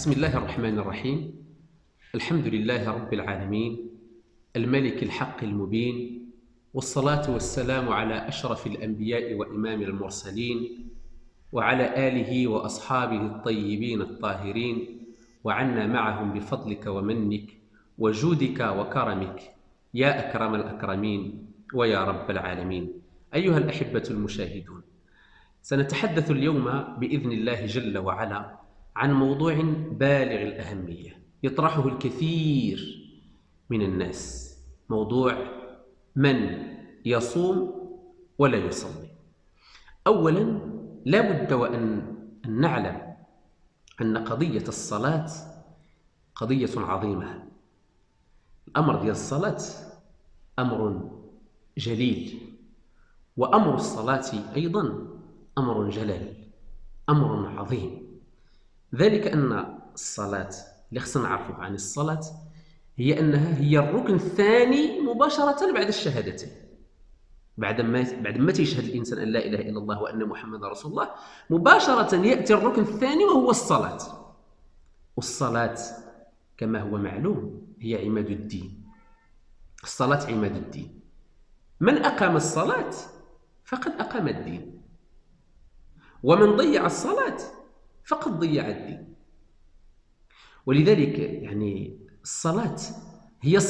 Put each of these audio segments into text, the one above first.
بسم الله الرحمن الرحيم. الحمد لله رب العالمين الملك الحق المبين، والصلاة والسلام على أشرف الأنبياء وإمام المرسلين وعلى آله وأصحابه الطيبين الطاهرين، وعنا معهم بفضلك ومنك وجودك وكرمك يا أكرم الأكرمين ويا رب العالمين. أيها الأحبة المشاهدون، سنتحدث اليوم بإذن الله جل وعلا عن موضوع بالغ الأهمية يطرحه الكثير من الناس، موضوع من يصوم ولا يصلي. أولا لا بد وأن نعلم أن قضية الصلاة قضية عظيمة. الأمر ديال الصلاة أمر جليل، وأمر الصلاة أيضا أمر جلال، أمر عظيم. ذلك أن الصلاة اللي خصنا نعرفوا عن الصلاة هي أنها هي الركن الثاني مباشرة بعد الشهادتين. بعد ما تشهد الإنسان أن لا إله إلا الله وأن محمد رسول الله، مباشرة يأتي الركن الثاني وهو الصلاة. والصلاة كما هو معلوم هي عماد الدين. الصلاة عماد الدين. من أقام الصلاة فقد أقام الدين، ومن ضيع الصلاة فقد ضيع الدين. ولذلك يعني الصلاة هي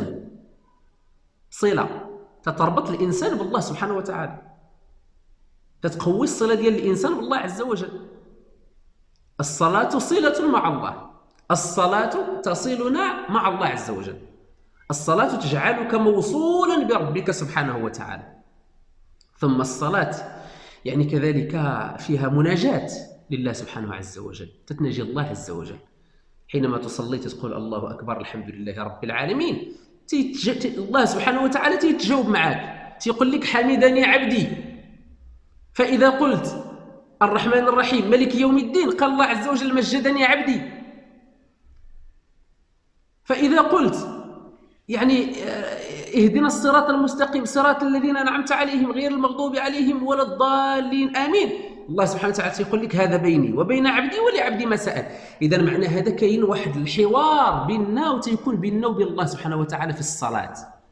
صلة تتربط الإنسان بالله سبحانه وتعالى، تتقوي الصلة ديال الإنسان بالله عز وجل. الصلاة صلة مع الله، الصلاة تصلنا مع الله عز وجل، الصلاة تجعلك موصولا بربك سبحانه وتعالى. ثم الصلاة يعني كذلك فيها مناجاة لله سبحانه عز وجل، تتناجي الله عز وجل. حينما تصلي تقول الله أكبر الحمد لله رب العالمين، الله سبحانه وتعالى تيتجاوب معك، تيقول لك حمدني عبدي. فإذا قلت الرحمن الرحيم ملك يوم الدين، قال الله عز وجل مجدني عبدي. فإذا قلت يعني اهدنا الصراط المستقيم صراط الذين أنعمت عليهم غير المغضوب عليهم ولا الضالين آمين، الله سبحانه وتعالى يقول لك هذا بيني وبين عبدي ولعبدي ما سأل. إذا معنى هذا كاين واحد الحوار بيننا وتيكون بيننا وبين الله سبحانه وتعالى في الصلاة.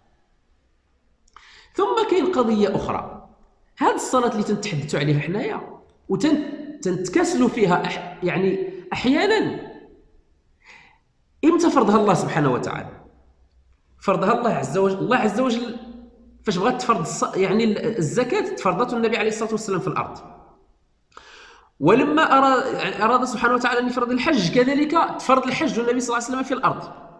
ثم كاين قضية أخرى، هذه الصلاة اللي تنتحدثوا عليها حنايا وتنتكاسلوا فيها يعني أحيانا، إمتى فرضها الله سبحانه وتعالى؟ فرضها الله عز وجل. الله عز وجل فاش بغات تفرض يعني الزكاة تفرضته النبي عليه الصلاة والسلام في الأرض. ولما أراد سبحانه وتعالى أن يفرض الحج كذلك تفرض الحج والنبي صلى الله عليه وسلم في الأرض،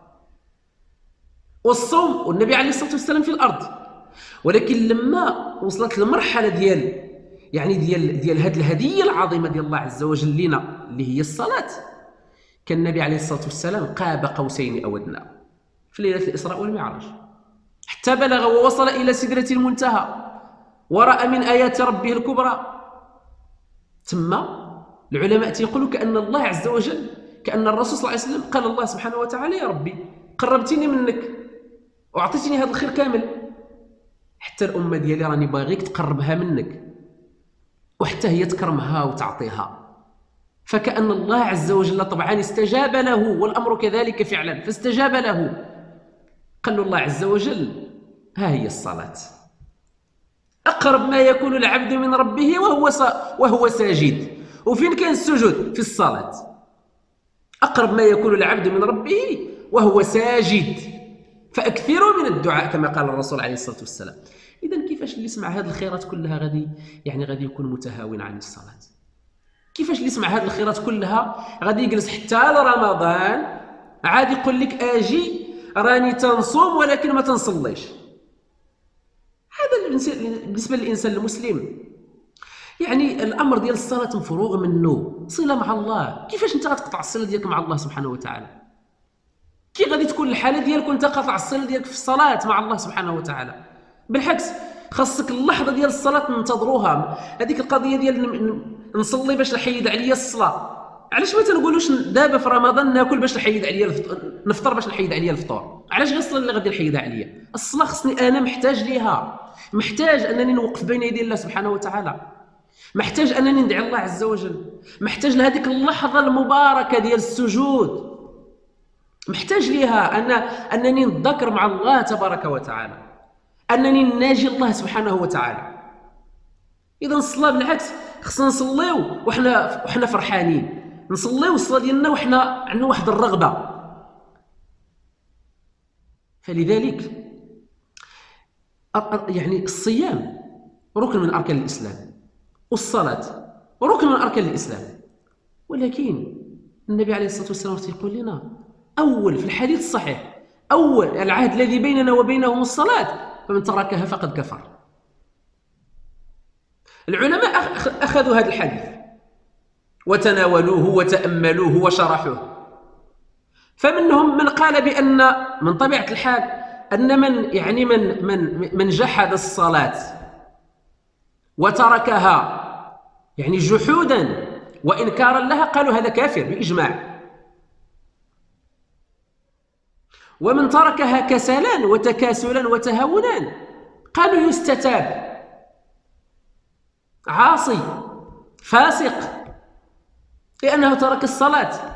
والصوم والنبي عليه الصلاة والسلام في الأرض. ولكن لما وصلت للمرحلة ديال هذه الهدية العظيمة ديال الله عز وجل لنا اللي هي الصلاة، كان النبي عليه الصلاة والسلام قاب قوسين أو أدنى في ليلة الإسراء والمعراج، حتى بلغ ووصل إلى سدرة المنتهى ورأى من آيات ربه الكبرى. ثم العلماء تيقولوا كأن الله عز وجل، كأن الرسول صلى الله عليه وسلم قال الله سبحانه وتعالى يا ربي قربتني منك وأعطيتني هذا الخير كامل، حتى الأمة ديالي راني باغيك تقربها منك وحتى هي تكرمها وتعطيها. فكأن الله عز وجل طبعا استجاب له، والأمر كذلك فعلا، فاستجاب له. قال له الله عز وجل ها هي الصلاة، أقرب ما يكون العبد من ربه وهو ساجد. وفين كان السجود؟ في الصلاة. أقرب ما يكون العبد من ربه وهو ساجد، فأكثروا من الدعاء كما قال الرسول عليه الصلاة والسلام. إذن كيفاش اللي يسمع هذه الخيرات كلها غادي يكون متهاون عن الصلاة؟ كيفاش اللي يسمع هذه الخيرات كلها غادي يجلس حتى لرمضان عاد يقول لك أجي راني تنصوم ولكن ما تنصليش؟ هذا بالنسبة للإنسان المسلم يعني الأمر ديال الصلاة مفروغ منه، صلة مع الله. كيفاش أنت غتقطع الصلة ديالك مع الله سبحانه وتعالى؟ كي غادي تكون الحالة ديالك وأنت قاطع الصلة ديالك في الصلاة مع الله سبحانه وتعالى؟ بالعكس خاصك اللحظة ديال الصلاة ننتظروها. هذيك القضية ديال نصلي باش نحيد عليا الصلاة، علاش ما تنقولوش دابا في رمضان ناكل باش نحيد عليا نفطر باش نحيد عليا الفطور؟ علاش غير الصلاة اللي غادي نحيدها عليا؟ الصلاة خصني أنا محتاج ليها، محتاج أنني نوقف بين يدي الله سبحانه وتعالى. محتاج أنني ندعي الله عز وجل، محتاج لهذيك اللحظة المباركة ديال السجود، محتاج ليها أنني نتذكر مع الله تبارك وتعالى، أنني نناجي الله سبحانه وتعالى. إذا الصلاة بالعكس خصنا نصليو وحنا فرحانين، نصليو الصلاة ديالنا وحنا عندنا واحد الرغبة. فلذلك يعني الصيام ركن من أركان الإسلام، والصلاة ركن من أركان الإسلام، ولكن النبي عليه الصلاة والسلام يقول لنا أول في الحديث الصحيح أول العهد الذي بيننا وبينهم الصلاة، فمن تركها فقد كفر. العلماء أخذوا هذا الحديث وتناولوه وتأملوه وشرحوه، فمنهم من قال بأن من طبيعة الحال أن من جحد الصلاة وتركها يعني جحودا وإنكارا لها قالوا هذا كافر بإجماع، ومن تركها كسلا وتكاسلا وتهاونا قالوا يستتاب، عاصي فاسق لأنه ترك الصلاة.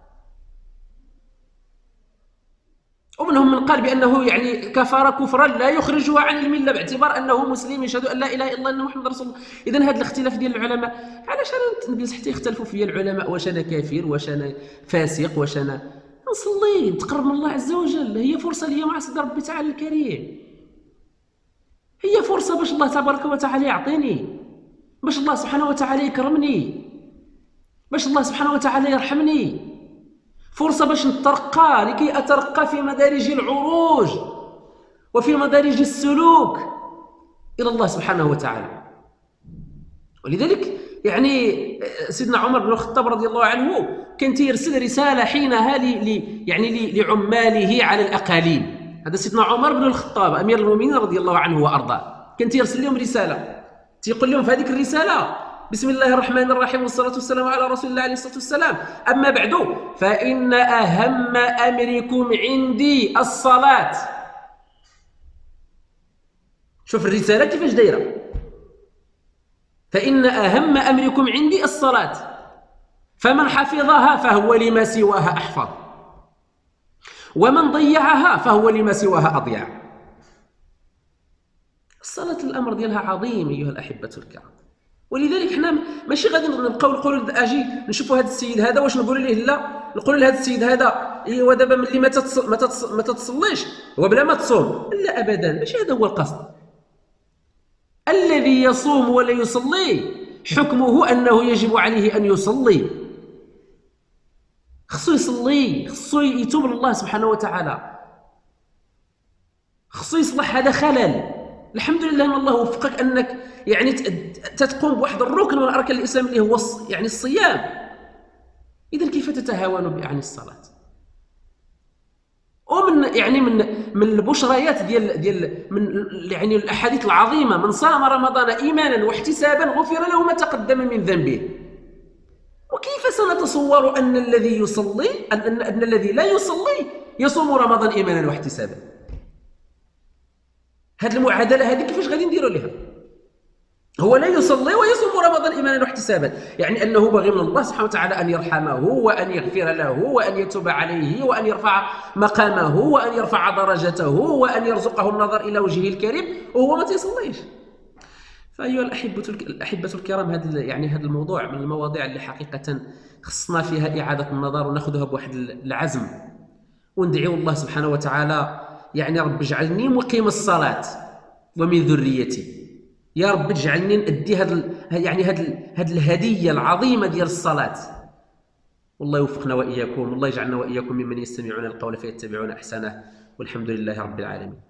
ومنهم من قال بأنه يعني كفر كفرا لا يخرجه عن الملة باعتبار أنه مسلم يشهد أن لا إله إلا الله أن محمد رسول الله. إذن هذا الاختلاف ديال العلماء علاش أنا حتى يختلفوا فيا العلماء، واش أنا كافر واش أنا فاسق واش أنا نصلي نتقرب من الله عز وجل، هي فرصة لي مع صدر ربي تعالى الكريم، هي فرصة باش الله تبارك وتعالى يعطيني، باش الله سبحانه وتعالى يكرمني، باش الله سبحانه وتعالى يرحمني، فرصة باش نترقى لكي أترقى في مدارج العروج وفي مدارج السلوك إلى الله سبحانه وتعالى. ولذلك يعني سيدنا عمر بن الخطاب رضي الله عنه كان يرسل رسالة حينها يعني لعماله على الأقاليم. هذا سيدنا عمر بن الخطاب أمير المؤمنين رضي الله عنه وأرضاه، كان يرسل لهم رسالة تيقول لهم في هذيك الرسالة: بسم الله الرحمن الرحيم والصلاة والسلام على رسول الله عليه الصلاة والسلام، أما بعد فإن أهم أمركم عندي الصلاة. شوف الرسالة كيفاش دايرة، فإن أهم أمركم عندي الصلاة، فمن حفظها فهو لما سواها أحفظ، ومن ضيعها فهو لما سواها أضيع. الصلاة الأمر ديالها عظيم أيها الأحبة الكرام، ولذلك حنا ماشي غادي نبقاو نقولوا اجي نشوفوا هذا السيد هذا واش نقولوا ليه لا، نقولوا لهذا السيد هذا ايوا دابا ملي ما تتصليش هو بلا ما تصوم، لا ابدا، ماشي هذا هو القصد. الذي يصوم ولا يصلي حكمه انه يجب عليه ان يصلي، خصو يصلي، خصو يتوب لله سبحانه وتعالى، خصو يصلح هذا خلل. الحمد لله ان الله وفقك انك يعني تتقوم بواحد الركن من اركان الاسلام اللي هو يعني الصيام. اذا كيف تتهاون عن الصلاه؟ ومن يعني من البشريات ديال من يعني الاحاديث العظيمه: من صام رمضان ايمانا واحتسابا غفر له ما تقدم من ذنبه. وكيف سنتصور ان الذي يصلي ان الذي لا يصلي يصوم رمضان ايمانا واحتسابا؟ هذه المعادله هذه كيفاش غادي نديروا لها؟ هو لا يصلي ويصوم رمضان ايمانا واحتسابا، يعني انه باغي من الله سبحانه وتعالى ان يرحمه وان يغفر له وان يتوب عليه وان يرفع مقامه وان يرفع درجته وان يرزقه النظر الى وجهه الكريم، وهو ما تيصليش. فايها الاحبه الكرام، هذا الموضوع من المواضيع اللي حقيقه خصنا فيها اعاده النظر وناخذها بواحد العزم، وندعيو الله سبحانه وتعالى يعني: رب اجعلني مقيم الصلاه ومن ذريتي، يا رب اجعلني نأدي هذه الهدية العظيمة ديال الصلاة. والله يوفقنا وإياكم، والله يجعلنا وإياكم ممن يستمعون القول فيتبعون أحسنه، والحمد لله رب العالمين.